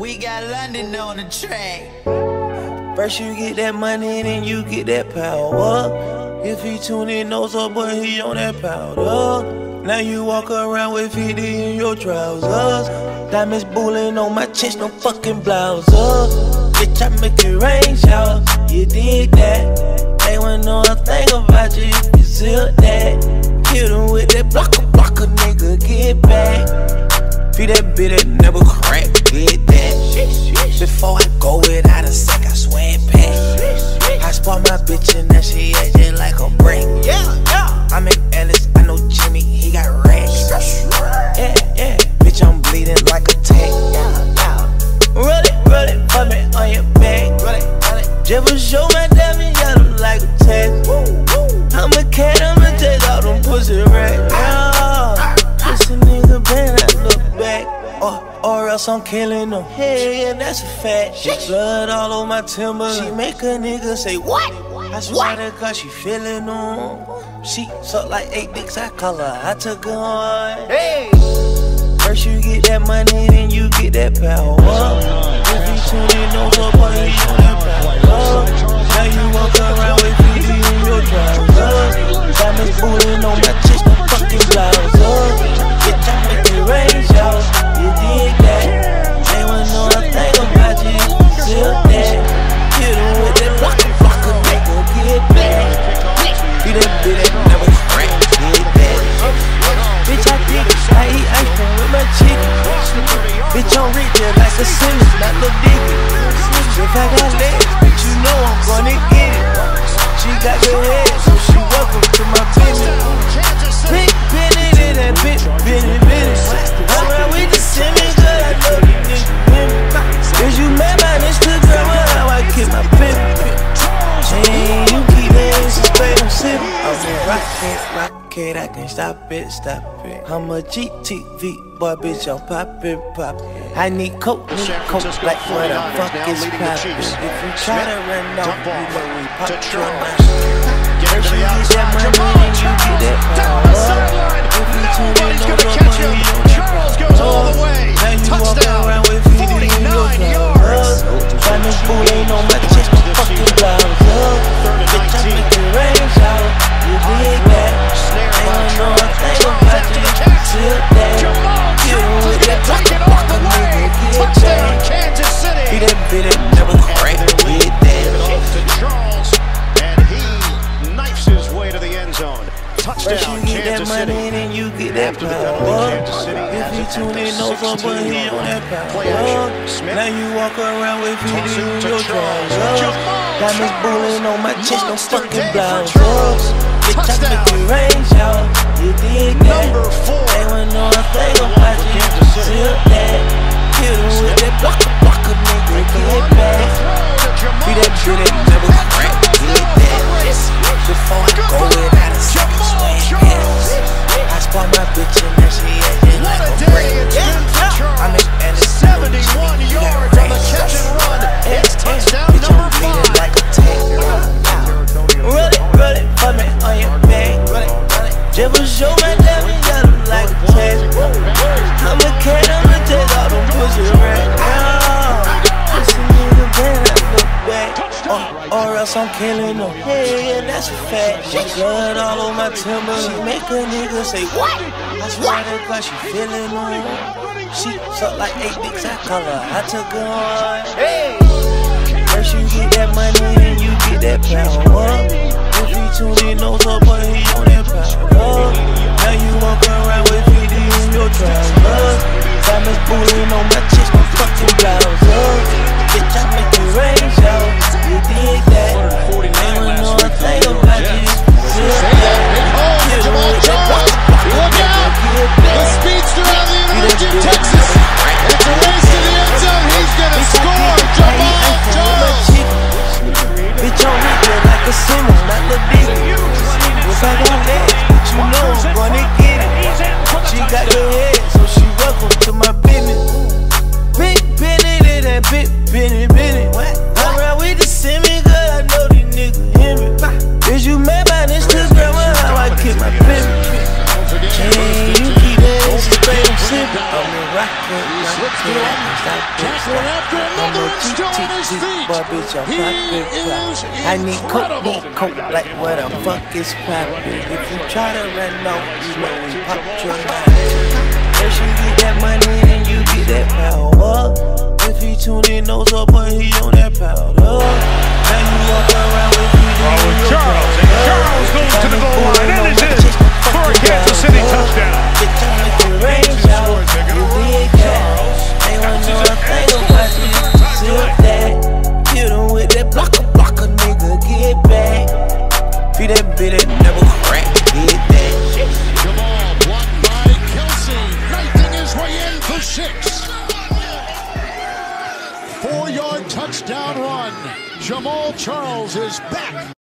We got London on the track. First you get that money, then you get that power. If he tune in, knows up, but he on that powder. Now you walk around with 50 in your trousers. Diamonds bullying on my chest, no fucking blouse. Bitch, I make it rain showers. You did that. They wouldn't know a thing about you if you zip that. Hit him with that blocker, nigga, get back. Feed that bitch that never crack, get that. Before I go without a sec, I swear it pack. I spot my bitch and now she acting like a brick. I'm in Ellis, I know Jimmy, he got racks. Yeah, bitch, I'm bleeding like a tank. Roll it, put me on your back. Just show my diamond, got him like a tag. I'm a cat, I'ma take all them pussy racks. Pussy nigga bad, I look back. Or else I'm killing them. Hey, yeah, that's a fact. She blood all over my timber. She make a nigga say what? I swear to God, she feeling them. She suck like 8 dicks, I call her. I took her on. Hey. First you get that money, then you get that power. If you tune in, knows up, but he on that power. Now you walk around with 50 in your trousers. Diamonds bullying on my chest, no fucking blouse. Bitch, I make it rain showers. You did that. They wouldn't know a thing about you. Zip that. Hit him with that blocker, nigga, get back. Be that bitch that never crack, get that. Bitch, I dig it. I eat ice cream with my chicken. Bitch, I'm rich just like a Simmons, not Lil Dicky. If I got legs, bitch, you know I'm gonna get it. She got good head, so she welcome to my business. Big Benny, that bitch, Benny. I'm right with the Simmons, cause I love you, nigga. Cause you mad my Instagram, how I keep my baby. Hey, you keep that straight, I'm sippin'. I'm a rocket, I can't stop it. I'm a GTV boy, bitch, I'm poppin'. I need coke like what the fuck is poppin'. If you try to run off, you know we pop your knife. First you get that money, then you get that power. If you tune in, no money, you don't power. Now you walk around with 50 in your trousers. Diamonds bullying on my chest, no fucking blouse. Bitch, I make it rain shower. You did that. They don't know a thing about you. Zip that. Hit him with that blocker, nigga, get back. Be that bitch that never crack, get that. First you get that money, then you get that power. If you tune in, knows up, but he on that power. Now you walk around with 50 in your trousers. Diamonds bullying on my chest, no fucking blouse. Bitch, I make it rain shower. You did that. They wouldn't know a thing about you. Zip that. Hit him with that blocker, nigga, get back. Be that bitch that never crack, get that. Before I go without a second, swear I spot my bitch and now she acting like a brick. I'm in Ellis, 71 yards on the catch and run. It's touchdown number 5. Bitch, I'm bleeding like a tank. Roll it, put me on your back. Just show my diamond, got him like a tag. I'm a cat, I'ma take all them pussy racks. Pussy nigga bad, I look back. Or else I'm killing them. Hey, yeah, that's a fact. She blood all over my timber. She make a nigga say what? I swear to God, she feeling them. She suck like 8 dicks, I call her. I took her on. Hey. First you get that money, then you get that power. If he tune in, knows up, but he on that power. Now you walk around with 50 in your trousers. Diamonds bullying on my chest, no fucking blouse. Bitch, I make it rain shower. You did that. They don't know a thing about you. Zip that. Hit him with that blocker, The speedster out of the University of Texas. It's a race to the end zone. He's gonna score. Jamal Charles. Bitch, I'm rich like a Simmons, not Lil Dicky. If I got legs, bitch, you know I'm gonna get it. Tackling after another and still on his feet. I need coke, like what the fuck is poppin'? If you try to run off, you know we pop your knife. First you get that money and you get that power. If he tuned in, knows up, but he on that powder. Now you walk around with me. Charles, and Charles goes to the goal line, and it's in for a Kansas City touchdown. That bit it never crack, hit that. Jamal blocked by Kelsey, knifing his way in for 6. 4-yard touchdown run. Jamal Charles is back.